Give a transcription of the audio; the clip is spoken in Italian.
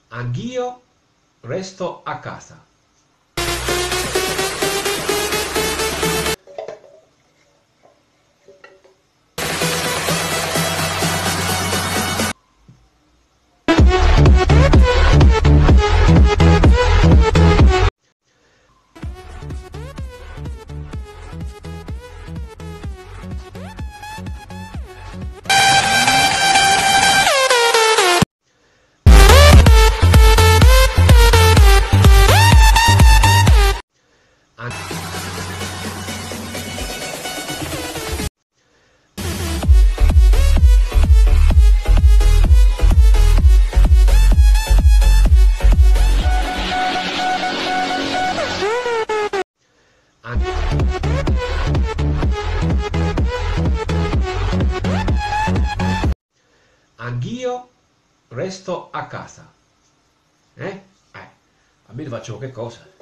Anch'io resto a casa. Anch'io resto a casa. Almeno faccio qualche cosa.